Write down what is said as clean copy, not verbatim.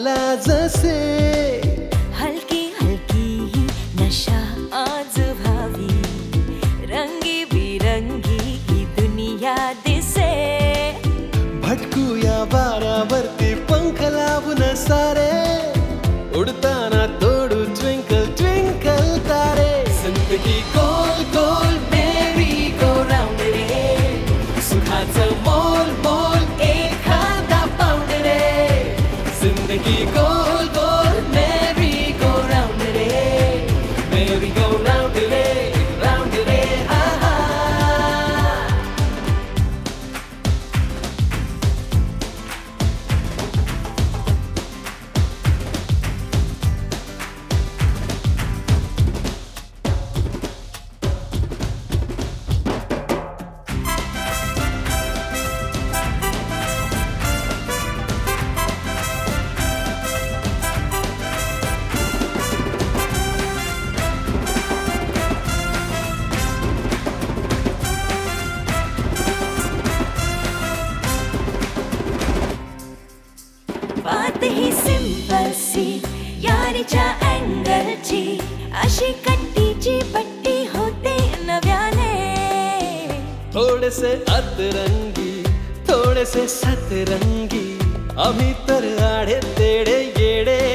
मला जसे हलकी हलकी ही नशा आज व्हावी, रंगी बिरंगी ही दुनिया दिसे. भटकूया वाऱ्यावरती पंख लावून सारे, उडताना तोडू ट्विंकल ट्विंकल तारे. जिंदगी गोल गोल मेरी गो राऊंड रे, सुखाचं मोल मोल एखादा पाऊंड रे. जिंदगी गोल गोल मेरी गो राऊंड रे, मेरी गो राऊंड रे, राऊंड रे. हा हा. बात ही सिंपल सी यारीच्या अँगलची, अशी कट्टीची पट्टी होते नव्याने. थोडेसे अतरंगी थोडेसे सतरंगी, आम्ही तर आढे तेडे येडे